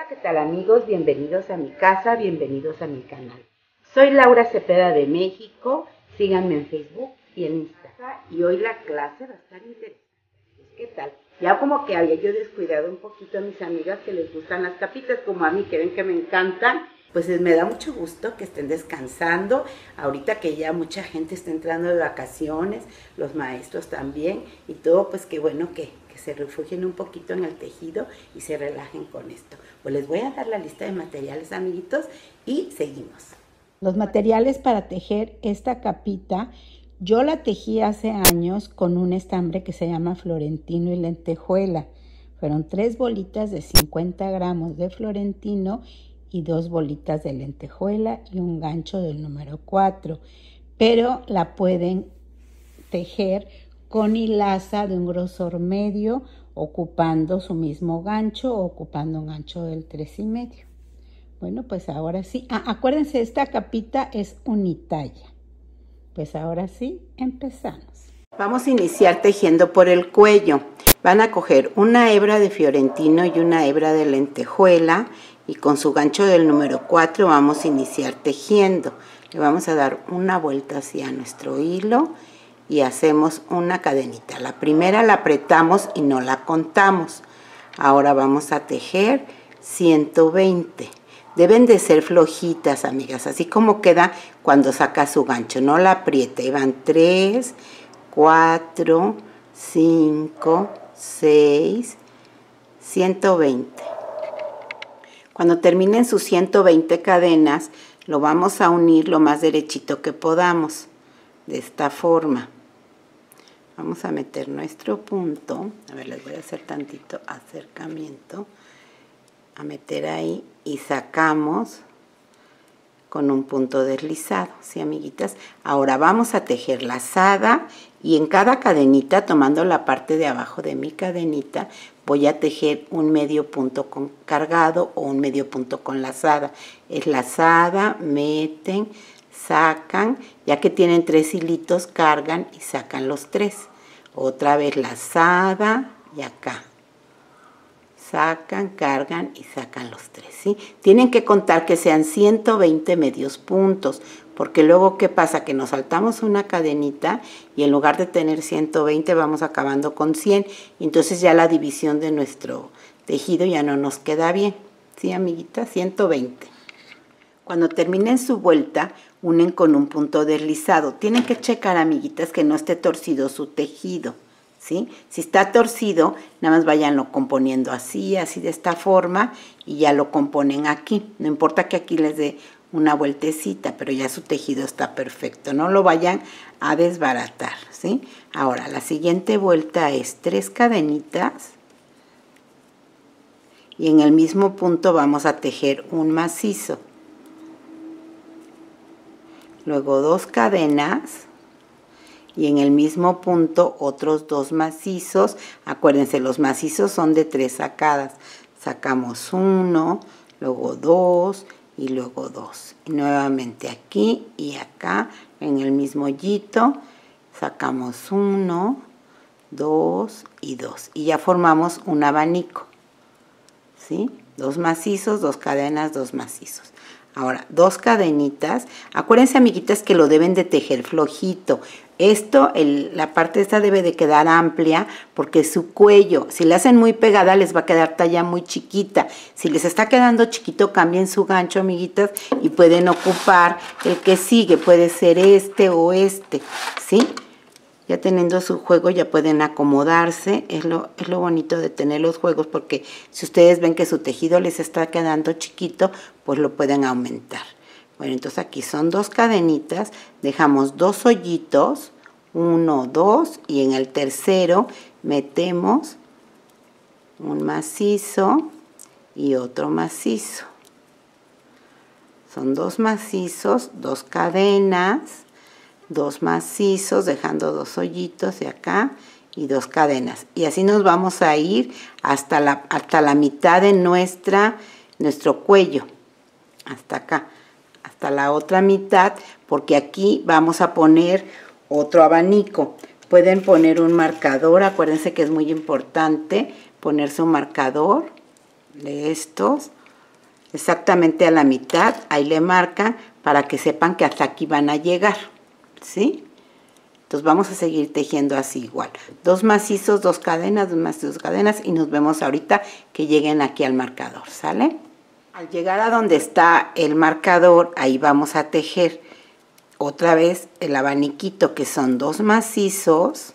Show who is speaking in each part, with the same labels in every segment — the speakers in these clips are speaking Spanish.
Speaker 1: Hola, ¿qué tal amigos? Bienvenidos a mi casa, bienvenidos a mi canal. Soy Laura Cepeda de México, síganme en Facebook y en Instagram. Y hoy la clase va a estar interesante. ¿Qué tal? Ya como que había yo descuidado un poquito a mis amigas que les gustan las capitas, como a mí, que ven que me encantan. Pues me da mucho gusto que estén descansando, ahorita que ya mucha gente está entrando de vacaciones, los maestros también, y todo, pues qué bueno que se refugien un poquito en el tejido y se relajen con esto. Pues les voy a dar la lista de materiales, amiguitos, y seguimos.
Speaker 2: Los materiales para tejer esta capita, yo la tejí hace años con un estambre que se llama florentino y lentejuela. Fueron 3 bolitas de 50 gramos de florentino y 2 bolitas de lentejuela y un gancho del número 4. Pero la pueden tejer con hilaza de un grosor medio, ocupando su mismo gancho o ocupando un gancho del 3,5. Bueno, pues ahora sí. Acuérdense, esta capita es unitalla. Pues ahora sí, empezamos.
Speaker 1: Vamos a iniciar tejiendo por el cuello. Van a coger una hebra de fiorentino y una hebra de lentejuela y con su gancho del número 4 vamos a iniciar tejiendo. Le vamos a dar una vuelta hacia nuestro hilo y hacemos una cadenita. La primera la apretamos y no la contamos. Ahora vamos a tejer 120. Deben de ser flojitas, amigas, así como queda cuando saca su gancho. No la apriete. Y van 3, 4, 5, 6, 120. Cuando terminen sus 120 cadenas, lo vamos a unir lo más derechito que podamos, de esta forma. Vamos a meter nuestro punto, a ver, les voy a hacer tantito acercamiento, a meter ahí y sacamos con un punto deslizado, ¿sí, amiguitas? Ahora vamos a tejer lazada y en cada cadenita, tomando la parte de abajo de mi cadenita, voy a tejer un medio punto con cargado o un medio punto con lazada. Es lazada, meten, sacan, ya que tienen 3 hilitos, cargan y sacan los 3. Otra vez lazada y acá. Sacan, cargan y sacan los 3, ¿sí? Tienen que contar que sean 120 medios puntos, porque luego, ¿qué pasa? Que nos saltamos una cadenita y en lugar de tener 120 vamos acabando con 100, y entonces ya la división de nuestro tejido ya no nos queda bien, ¿sí, amiguitas? 120. Cuando terminen su vuelta, unen con un punto deslizado. Tienen que checar, amiguitas, que no esté torcido su tejido, ¿sí? Si está torcido, nada más váyanlo componiendo así, así de esta forma, y ya lo componen aquí. No importa que aquí les dé una vueltecita, pero ya su tejido está perfecto. No lo vayan a desbaratar, ¿sí? Ahora, la siguiente vuelta es 3 cadenitas. Y en el mismo punto vamos a tejer un macizo. Luego 2 cadenas y en el mismo punto otros 2 macizos. Acuérdense, los macizos son de 3 sacadas. Sacamos 1, luego 2 y luego 2. Y nuevamente aquí y acá en el mismo hoyito sacamos 1, 2 y 2. Y ya formamos un abanico, ¿sí? 2 macizos, 2 cadenas, 2 macizos. Ahora, 2 cadenitas. Acuérdense, amiguitas, que lo deben de tejer flojito. Esto, la parte esta debe de quedar amplia porque su cuello, si la hacen muy pegada, les va a quedar talla muy chiquita. Si les está quedando chiquito, cambien su gancho, amiguitas, y pueden ocupar el que sigue. Puede ser este o este, ¿sí? Ya teniendo su juego ya pueden acomodarse. Es lo bonito de tener los juegos, porque si ustedes ven que su tejido les está quedando chiquito, pues lo pueden aumentar. Bueno, entonces aquí son 2 cadenitas, dejamos 2 hoyitos, 1, 2, y en el tercero metemos un macizo y otro macizo. Son 2 macizos, 2 cadenas, 2 macizos, dejando 2 hoyitos de acá y 2 cadenas. Y así nos vamos a ir hasta la mitad de nuestro cuello, hasta acá, hasta la otra mitad, porque aquí vamos a poner otro abanico. Pueden poner un marcador, acuérdense que es muy importante ponerse un marcador de estos, exactamente a la mitad, ahí le marcan para que sepan que hasta aquí van a llegar, ¿sí? Entonces vamos a seguir tejiendo así igual. 2 macizos, 2 cadenas, 2 macizos, 2 cadenas y nos vemos ahorita que lleguen aquí al marcador, ¿sale? Al llegar a donde está el marcador, ahí vamos a tejer otra vez el abaniquito, que son 2 macizos,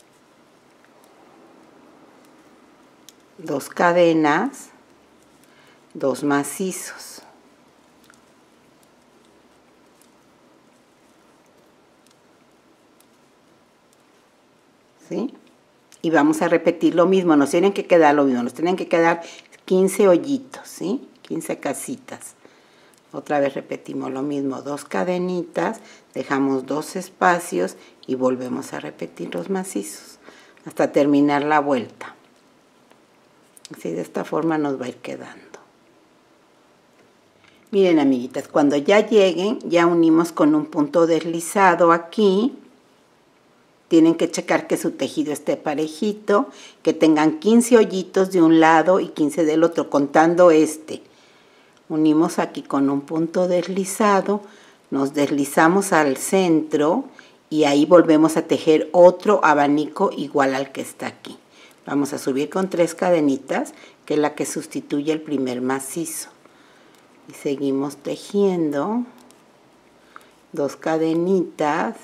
Speaker 1: 2 cadenas, 2 macizos. ¿Sí? Y vamos a repetir lo mismo, nos tienen que quedar lo mismo, nos tienen que quedar 15 hoyitos, ¿sí? 15 casitas. Otra vez repetimos lo mismo, 2 cadenitas, dejamos 2 espacios y volvemos a repetir los macizos hasta terminar la vuelta. Así de esta forma nos va a ir quedando. Miren, amiguitas, cuando ya lleguen, ya unimos con un punto deslizado aquí. Tienen que checar que su tejido esté parejito, que tengan 15 hoyitos de un lado y 15 del otro, contando este. Unimos aquí con un punto deslizado, nos deslizamos al centro y ahí volvemos a tejer otro abanico igual al que está aquí. Vamos a subir con 3 cadenitas, que es la que sustituye el primer macizo. Y seguimos tejiendo 2 cadenitas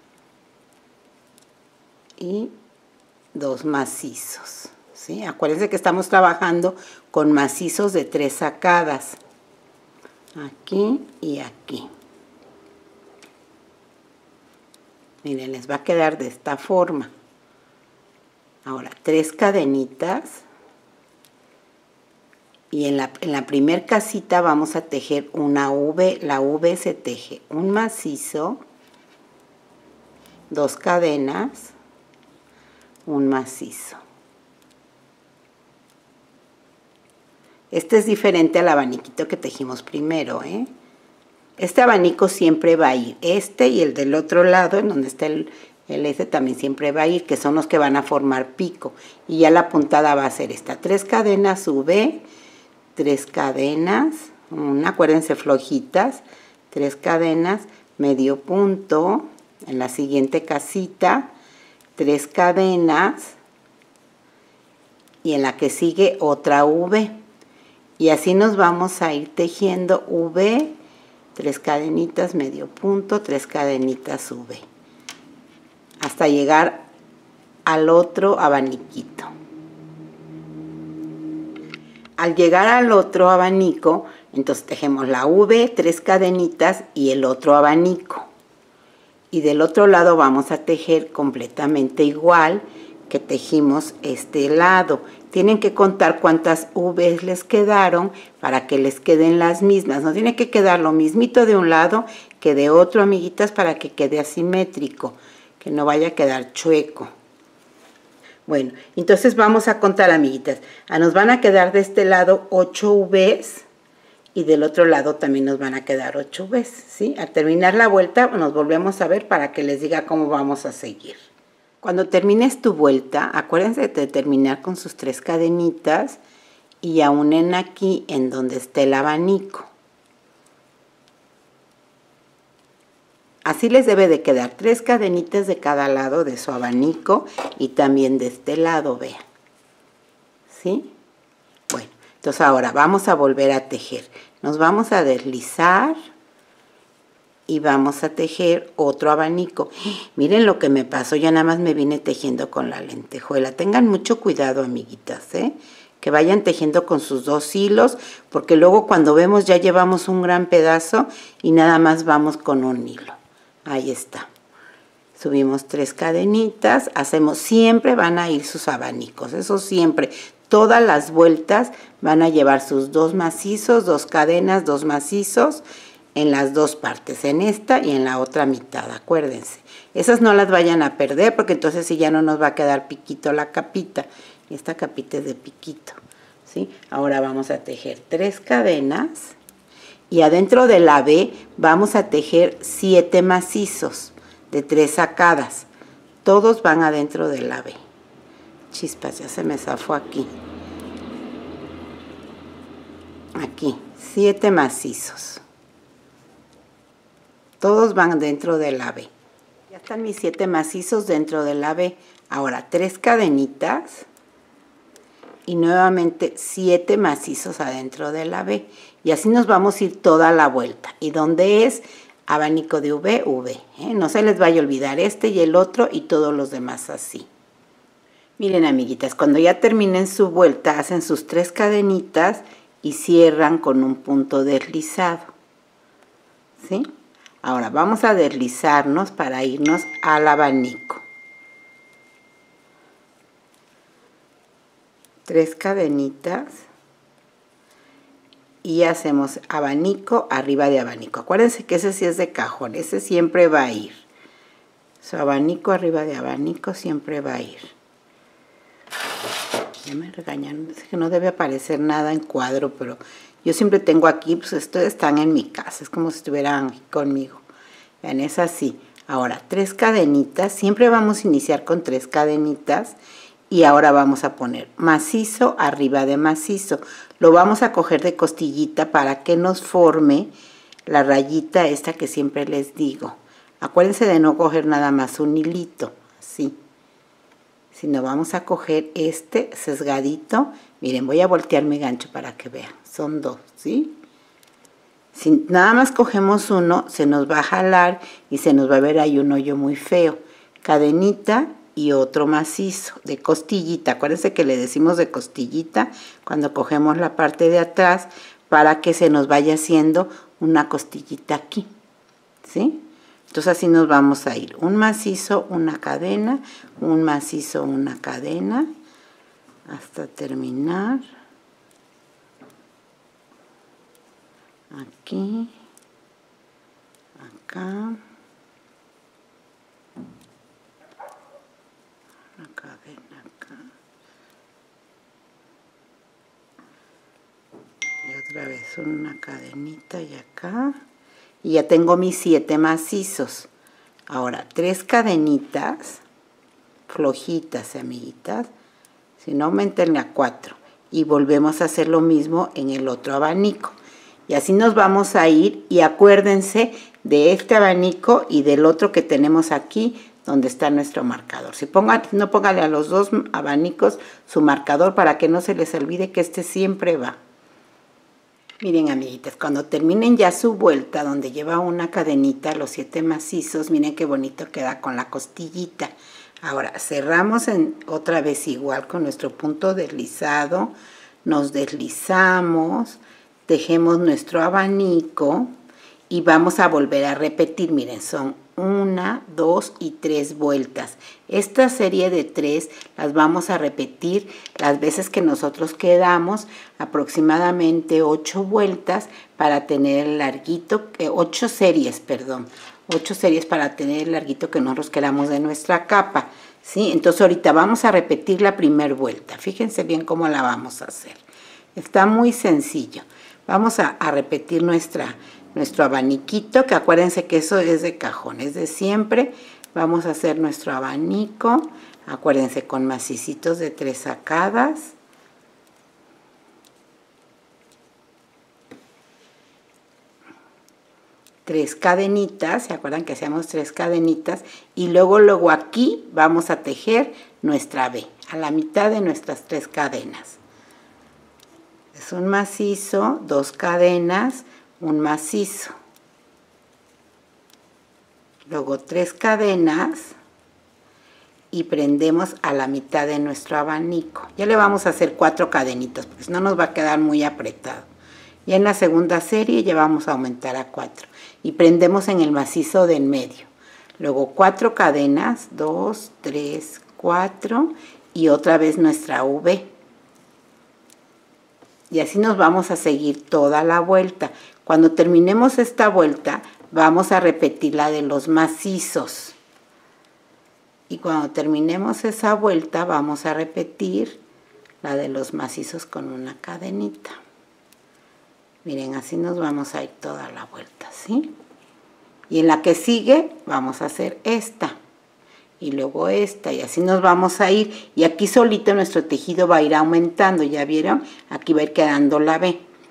Speaker 1: y 2 macizos, ¿sí? Acuérdense que estamos trabajando con macizos de 3 sacadas, aquí y aquí. Miren, les va a quedar de esta forma. Ahora 3 cadenitas y en la primer casita vamos a tejer una V. La V se teje un macizo, 2 cadenas, un macizo. Este es diferente al abaniquito que tejimos primero, ¿eh? Este abanico siempre va a ir, este y el del otro lado, en donde está el este también siempre va a ir, que son los que van a formar pico. Y ya la puntada va a ser esta, 3 cadenas, V, 3 cadenas, acuérdense flojitas, 3 cadenas, medio punto, en la siguiente casita, 3 cadenas y en la que sigue otra V. Y así nos vamos a ir tejiendo V, 3 cadenitas, medio punto, 3 cadenitas V. Hasta llegar al otro abaniquito. Al llegar al otro abanico, entonces tejemos la V, 3 cadenitas y el otro abanico. Y del otro lado vamos a tejer completamente igual que tejimos este lado. Tienen que contar cuántas V's les quedaron para que les queden las mismas. No tiene que quedar lo mismito de un lado que de otro, amiguitas, para que quede asimétrico, que no vaya a quedar chueco. Bueno, entonces vamos a contar, amiguitas. Nos van a quedar de este lado 8 V's. Y del otro lado también nos van a quedar 8 V's, ¿sí? Al terminar la vuelta nos volvemos a ver para que les diga cómo vamos a seguir. Cuando termines tu vuelta, acuérdense de terminar con sus 3 cadenitas y unen aquí en donde esté el abanico. Así les debe de quedar 3 cadenitas de cada lado de su abanico y también de este lado, vean. ¿Sí? Bueno, entonces ahora vamos a volver a tejer. Nos vamos a deslizar y vamos a tejer otro abanico. Miren lo que me pasó, ya nada más me vine tejiendo con la lentejuela. Tengan mucho cuidado, amiguitas, ¿eh? Que vayan tejiendo con sus 2 hilos, porque luego cuando vemos ya llevamos un gran pedazo y nada más vamos con un hilo. Ahí está. Subimos 3 cadenitas, hacemos, siempre van a ir sus abanicos, eso siempre. Todas las vueltas van a llevar sus 2 macizos, 2 cadenas, 2 macizos en las 2 partes, en esta y en la otra mitad, acuérdense. Esas no las vayan a perder porque entonces sí ya no nos va a quedar piquito la capita. Esta capita es de piquito, ¿sí? Ahora vamos a tejer 3 cadenas y adentro de la V vamos a tejer 7 macizos de 3 sacadas. Todos van adentro de la V. Chispas, ya se me zafó aquí. aquí 7 macizos. Todos van dentro de la B. Ya están mis 7 macizos dentro de la B. Ahora 3 cadenitas y nuevamente 7 macizos adentro de la B. Y así nos vamos a ir toda la vuelta. ¿Y dónde es? Abanico de V, V. No se les vaya a olvidar este y el otro y todos los demás así. Miren, amiguitas, cuando ya terminen su vuelta, hacen sus 3 cadenitas y cierran con un punto deslizado. ¿Sí? Ahora vamos a deslizarnos para irnos al abanico. 3 cadenitas y hacemos abanico arriba de abanico. Acuérdense que ese sí es de cajón, ese siempre va a ir. Su abanico arriba de abanico siempre va a ir. Ya me regañaron, dice que no debe aparecer nada en cuadro, pero yo siempre tengo aquí, pues ustedes están en mi casa, es como si estuvieran aquí conmigo. Vean, es así. Ahora, 3 cadenitas, siempre vamos a iniciar con 3 cadenitas y ahora vamos a poner macizo arriba de macizo. Lo vamos a coger de costillita para que nos forme la rayita esta que siempre les digo. Acuérdense de no coger nada más un hilito, así. Sino vamos a coger este sesgadito. Miren, voy a voltear mi gancho para que vean. Son 2, ¿sí? Si nada más cogemos uno, se nos va a jalar y se nos va a ver ahí un hoyo muy feo. Cadenita y otro macizo de costillita. Acuérdense que le decimos de costillita cuando cogemos la parte de atrás para que se nos vaya haciendo una costillita aquí, ¿sí? Entonces así nos vamos a ir. Un macizo, una cadena, un macizo, una cadena, hasta terminar. Aquí, acá, una cadena acá, y otra vez una cadenita y acá, y ya tengo mis 7 macizos. Ahora 3 cadenitas flojitas, amiguitas, si no aumentenle a 4, y volvemos a hacer lo mismo en el otro abanico. Y así nos vamos a ir, y acuérdense de este abanico y del otro que tenemos aquí, donde está nuestro marcador. No póngale a los 2 abanicos su marcador para que no se les olvide que este siempre va. Miren, amiguitas, cuando terminen ya su vuelta, donde lleva una cadenita, los 7 macizos, miren qué bonito queda con la costillita. Ahora cerramos otra vez igual con nuestro punto deslizado, nos deslizamos, tejemos nuestro abanico y vamos a volver a repetir. Miren, son 1, 2 y 3 vueltas. Esta serie de 3 las vamos a repetir las veces que nosotros quedamos, aproximadamente 8 vueltas para tener el larguito, 8 series para tener el larguito que nosotros queramos de nuestra capa, ¿sí? Entonces ahorita vamos a repetir la primera vuelta. Fíjense bien cómo la vamos a hacer. Está muy sencillo. Vamos a repetir nuestro abaniquito, que acuérdense que eso es de cajón, es de siempre. Vamos a hacer nuestro abanico, acuérdense, con macicitos de 3 sacadas. Tres cadenitas, ¿se acuerdan que hacíamos 3 cadenitas? Y luego aquí vamos a tejer nuestra B, a la mitad de nuestras 3 cadenas. Es un macizo, 2 cadenas, un macizo, luego 3 cadenas y prendemos a la mitad de nuestro abanico. Ya le vamos a hacer 4 cadenitas porque si no nos va a quedar muy apretado. Ya en la segunda serie ya vamos a aumentar a 4 y prendemos en el macizo de en medio. Luego 4 cadenas, 2, 3, 4 y otra vez nuestra V. Y así nos vamos a seguir toda la vuelta. Cuando terminemos esta vuelta, vamos a repetir la de los macizos. Y cuando terminemos esa vuelta, vamos a repetir la de los macizos con una cadenita. Miren, así nos vamos a ir toda la vuelta, ¿sí? Y en la que sigue, vamos a hacer esta. Y luego esta, y así nos vamos a ir, y aquí solito nuestro tejido va a ir aumentando, ¿ya vieron? Aquí va a ir quedando la B.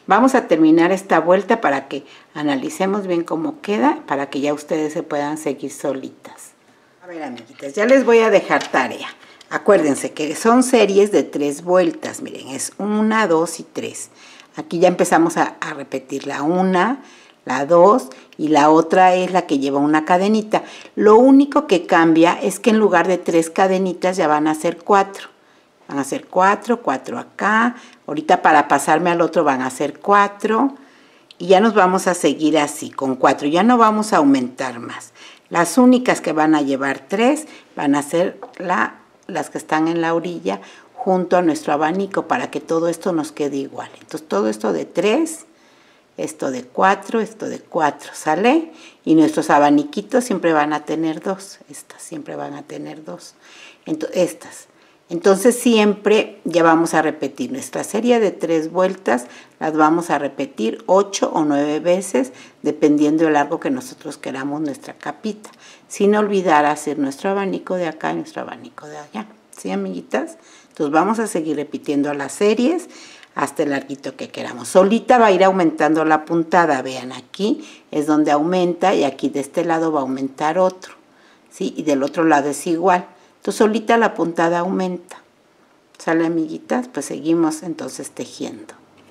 Speaker 1: Vamos a terminar esta vuelta para que analicemos bien cómo queda, para que ya ustedes se puedan seguir solitas. A ver, amiguitas, ya les voy a dejar tarea. Acuérdense que son series de 3 vueltas, miren, es 1, 2 y 3. Aquí ya empezamos a repetir la 1, la 2 y la otra es la que lleva una cadenita. Lo único que cambia es que en lugar de 3 cadenitas ya van a ser 4. Van a ser 4, 4 acá. Ahorita para pasarme al otro van a ser 4. Y ya nos vamos a seguir así, con 4. Ya no vamos a aumentar más. Las únicas que van a llevar 3 van a ser las que están en la orilla junto a nuestro abanico para que todo esto nos quede igual. Entonces todo esto de 3, esto de 4, esto de 4, ¿sale? Y nuestros abaniquitos siempre van a tener 2. Estas siempre van a tener 2. Estas. Entonces siempre ya vamos a repetir nuestra serie de 3 vueltas, las vamos a repetir 8 o 9 veces, dependiendo del largo que nosotros queramos nuestra capita, sin olvidar hacer nuestro abanico de acá y nuestro abanico de allá, ¿sí, amiguitas? Entonces vamos a seguir repitiendo las series hasta el larguito que queramos. Solita va a ir aumentando la puntada, vean, aquí es donde aumenta y aquí de este lado va a aumentar otro, ¿sí? Y del otro lado es igual. Entonces solita la puntada aumenta. ¿Sale, amiguitas? Pues seguimos entonces tejiendo.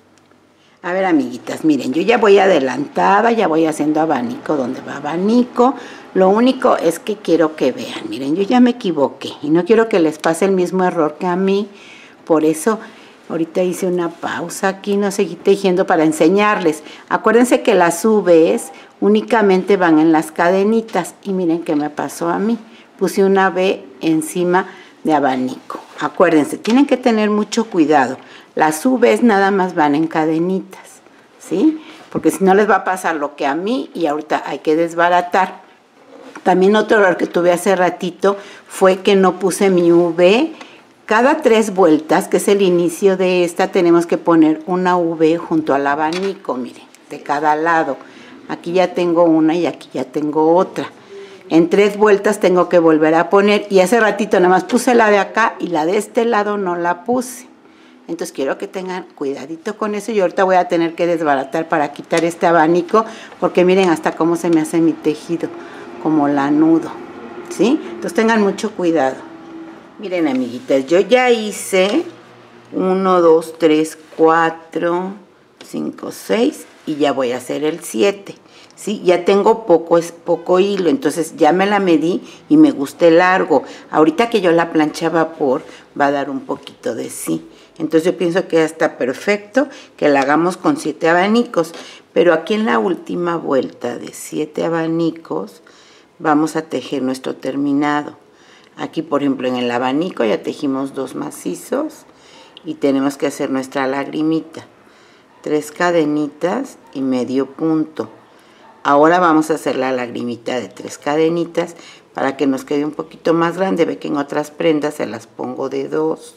Speaker 1: A ver, amiguitas, miren, yo ya voy adelantada, ya voy haciendo abanico donde va abanico. Lo único es que quiero que vean, miren, yo ya me equivoqué y no quiero que les pase el mismo error que a mí. Por eso ahorita hice una pausa aquí, no seguí tejiendo para enseñarles. Acuérdense que las V's únicamente van en las cadenitas y miren qué me pasó a mí. Puse una V encima de abanico. Acuérdense, tienen que tener mucho cuidado. Las V's nada más van en cadenitas, ¿sí? Porque si no les va a pasar lo que a mí y ahorita hay que desbaratar. También otro error que tuve hace ratito fue que no puse mi V. Cada 3 vueltas, que es el inicio de esta, tenemos que poner una V junto al abanico, miren, de cada lado. Aquí ya tengo una y aquí ya tengo otra. En 3 vueltas tengo que volver a poner y hace ratito nada más puse la de acá y la de este lado no la puse. Entonces quiero que tengan cuidadito con eso y ahorita voy a tener que desbaratar para quitar este abanico porque miren hasta cómo se me hace mi tejido, como la nudo, ¿sí? Entonces tengan mucho cuidado. Miren, amiguitas, yo ya hice 1, 2, 3, 4, 5, 6 y ya voy a hacer el 7. ¿Sí? Ya tengo poco hilo, entonces ya me la medí y me gusta el largo. Ahorita que yo la plancha a vapor va a dar un poquito de sí. Entonces yo pienso que ya está perfecto que la hagamos con 7 abanicos. Pero aquí en la última vuelta de 7 abanicos vamos a tejer nuestro terminado. Aquí, por ejemplo, en el abanico ya tejimos 2 macizos y tenemos que hacer nuestra lagrimita. 3 cadenitas y medio punto. Ahora vamos a hacer la lagrimita de 3 cadenitas para que nos quede un poquito más grande. Ve que en otras prendas se las pongo de 2.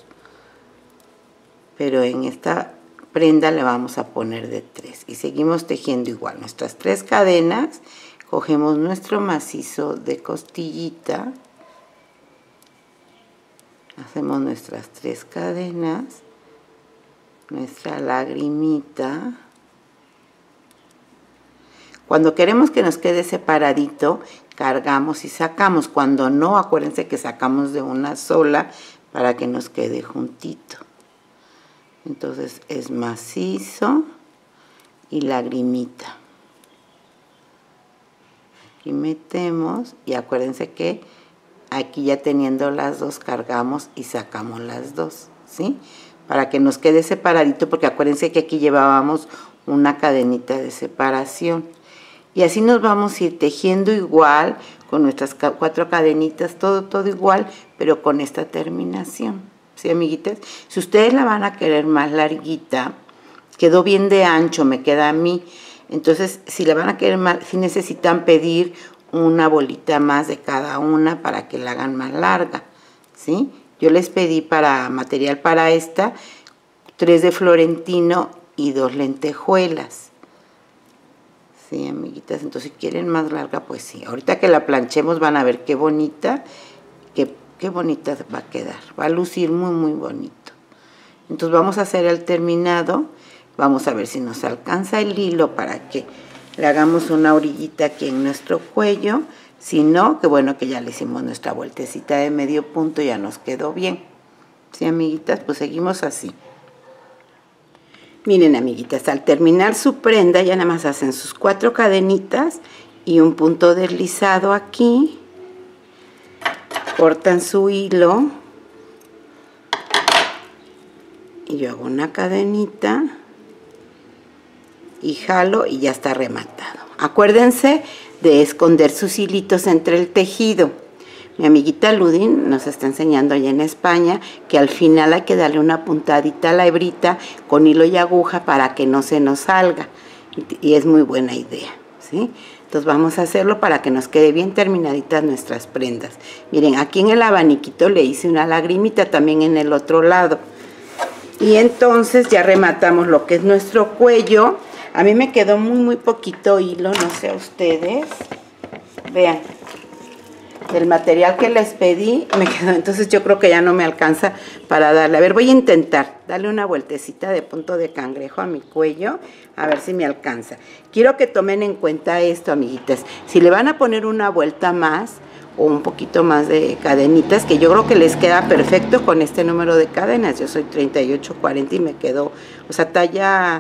Speaker 1: Pero en esta prenda le vamos a poner de 3. Y seguimos tejiendo igual. Nuestras 3 cadenas. Cogemos nuestro macizo de costillita. Hacemos nuestras 3 cadenas. Nuestra lagrimita. Cuando queremos que nos quede separadito, cargamos y sacamos. Cuando no, acuérdense que sacamos de una sola para que nos quede juntito. Entonces es macizo y lagrimita. Aquí metemos y acuérdense que aquí ya teniendo las dos cargamos y sacamos las dos, ¿sí? Para que nos quede separadito, porque acuérdense que aquí llevábamos una cadenita de separación. Y así nos vamos a ir tejiendo igual, con nuestras 4 cadenitas, todo igual, pero con esta terminación. ¿Sí, amiguitas? Si ustedes la van a querer más larguita, quedó bien de ancho, me queda a mí. Entonces, si la van a querer más, si necesitan pedir una bolita más de cada una para que la hagan más larga, ¿sí? Yo les pedí para material para esta, 3 de florentino y 2 lentejuelas. Sí, amiguitas, entonces si quieren más larga, pues sí. Ahorita que la planchemos van a ver qué bonita, qué bonita va a quedar. Va a lucir muy, muy bonito. Entonces vamos a hacer el terminado. Vamos a ver si nos alcanza el hilo para que le hagamos una orillita aquí en nuestro cuello. Si no, que bueno que ya le hicimos nuestra vueltecita de medio punto, ya nos quedó bien. ¿Sí, amiguitas? Pues seguimos así. Miren, amiguitas, al terminar su prenda ya nada más hacen sus 4 cadenitas y un punto deslizado aquí. Cortan su hilo. Y yo hago una cadenita. Y jalo y ya está rematado. Acuérdense de esconder sus hilitos entre el tejido. Mi amiguita Ludin nos está enseñando allá en España que al final hay que darle una puntadita a la hebrita con hilo y aguja para que no se nos salga. Y es muy buena idea, ¿sí? Entonces vamos a hacerlo para que nos quede bien terminaditas nuestras prendas. Miren, aquí en el abaniquito le hice una lagrimita también en el otro lado. Y entonces ya rematamos lo que es nuestro cuello. A mí me quedó muy poquito hilo, no sé a ustedes. Vean, del material que les pedí me quedó, entonces yo creo que ya no me alcanza para darle. A ver, voy a intentar darle una vueltecita de punto de cangrejo a mi cuello, a ver si me alcanza. Quiero que tomen en cuenta esto, amiguitas. Si le van a poner una vuelta más o un poquito más de cadenitas, que yo creo que les queda perfecto con este número de cadenas. Yo soy 38-40 y me quedó, o sea, talla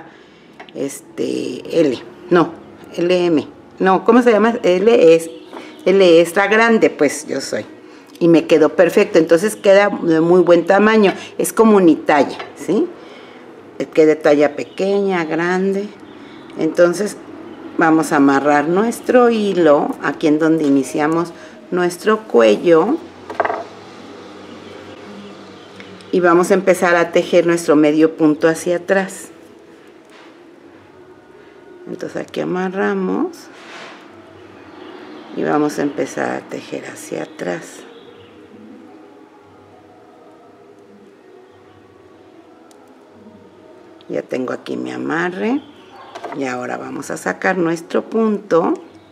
Speaker 1: L, no, LM, no, ¿cómo se llama? L extra grande, pues yo soy. Y me quedó perfecto, entonces queda de muy buen tamaño, es como unitalla, ¿sí? Queda de talla pequeña, grande. Entonces vamos a amarrar nuestro hilo aquí en donde iniciamos nuestro cuello. Y vamos a empezar a tejer nuestro medio punto hacia atrás. Entonces aquí amarramos y vamos a empezar a tejer hacia atrás. Ya tengo aquí mi amarre y ahora vamos a sacar nuestro punto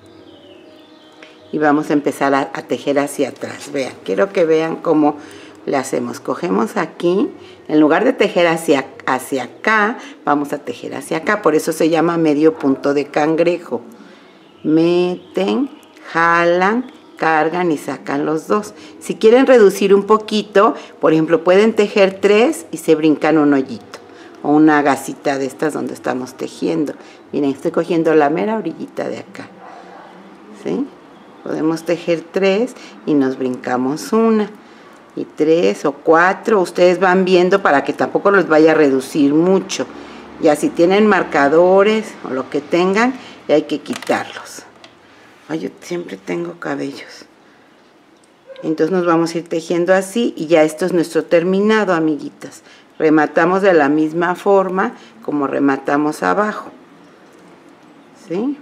Speaker 1: y vamos a empezar a tejer hacia atrás. Vean, quiero que vean cómo le hacemos. Cogemos aquí, en lugar de tejer hacia acá, vamos a tejer hacia acá. Por eso se llama medio punto de cangrejo. Meten, jalan, cargan y sacan los dos. Si quieren reducir un poquito, por ejemplo, pueden tejer 3 y se brincan un hoyito o una gasita de estas donde estamos tejiendo. Miren, estoy cogiendo la mera orillita de acá, ¿sí? Podemos tejer 3 y nos brincamos una. Y 3 o 4, ustedes van viendo para que tampoco los vaya a reducir mucho. Ya si tienen marcadores o lo que tengan, ya hay que quitarlos. Ay, yo siempre tengo cabellos. Entonces nos vamos a ir tejiendo así y ya esto es nuestro terminado, amiguitas. Rematamos de la misma forma como rematamos abajo, ¿sí?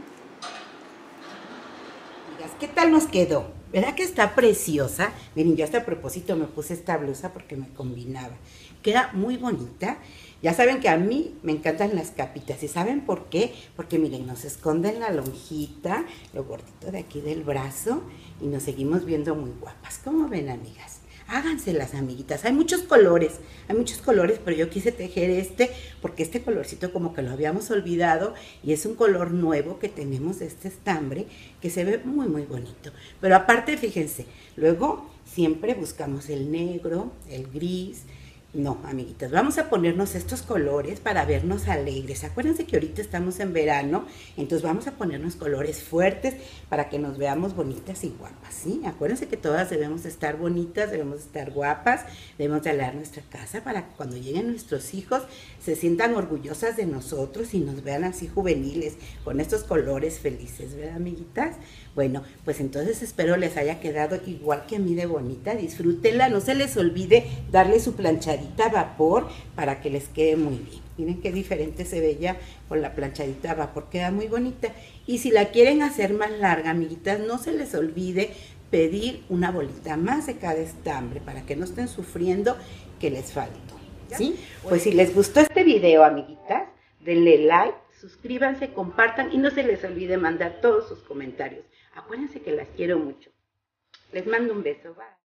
Speaker 1: ¿Qué tal nos quedó? ¿Verdad que está preciosa? Miren, yo hasta a propósito me puse esta blusa porque me combinaba. Queda muy bonita. Ya saben que a mí me encantan las capitas. ¿Y saben por qué? Porque miren, nos esconden la lonjita, lo gordito de aquí del brazo y nos seguimos viendo muy guapas. ¿Cómo ven, amigas? Háganselas, amiguitas. Hay muchos colores, pero yo quise tejer porque este colorcito como que lo habíamos olvidado y es un color nuevo que tenemos de este estambre que se ve muy bonito. Pero aparte, fíjense, luego siempre buscamos el negro, el gris. No, amiguitas, vamos a ponernos estos colores para vernos alegres. Acuérdense que ahorita estamos en verano, entonces vamos a ponernos colores fuertes para que nos veamos bonitas y guapas, ¿sí? Acuérdense que todas debemos estar bonitas, debemos estar guapas, debemos de alar nuestra casa para que cuando lleguen nuestros hijos se sientan orgullosas de nosotros y nos vean así juveniles, con estos colores felices, ¿verdad, amiguitas? Bueno, pues entonces espero les haya quedado igual que a mí de bonita. Disfrútenla, no se les olvide darle su planchadita a vapor para que les quede muy bien. Miren qué diferente se ve ya con la planchadita a vapor, queda muy bonita. Y si la quieren hacer más larga, amiguitas, no se les olvide pedir una bolita más de cada estambre para que no estén sufriendo que les faltó, ¿sí? Pues si les gustó este video, amiguitas, denle like, suscríbanse, compartan y no se les olvide mandar todos sus comentarios. Acuérdense que las quiero mucho. Les mando un beso. Bye.